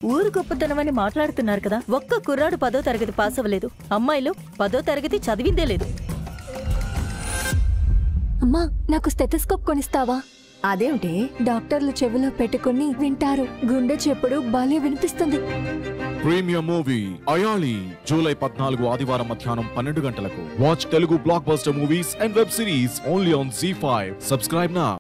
ఊరు గొప్పతనమని మాట్లాడుతున్నారు కదా. ఒక్క కుర్రాడు 10వ తరగతి పాస్ అవ్వలేదు. అమ్మాయిలు 10వ తరగతి చదివిందే లేదు. అమ్మా, నాకు స్టెథోస్కోప్ కొనిస్తావా? అదేమిటి? డాక్టర్లు చెవిలో పెట్టుకుని వింటారు. గుండె చెప్పుడు భలే వినిపిస్తుంది. ప్రీమియర్ మూవీ అయాళి జూలై 14 ఆదివారం మధ్యాహ్నం 12 గంటలకు. Watch Telugu blockbuster movies and web series only on ZEE5. Subscribe now.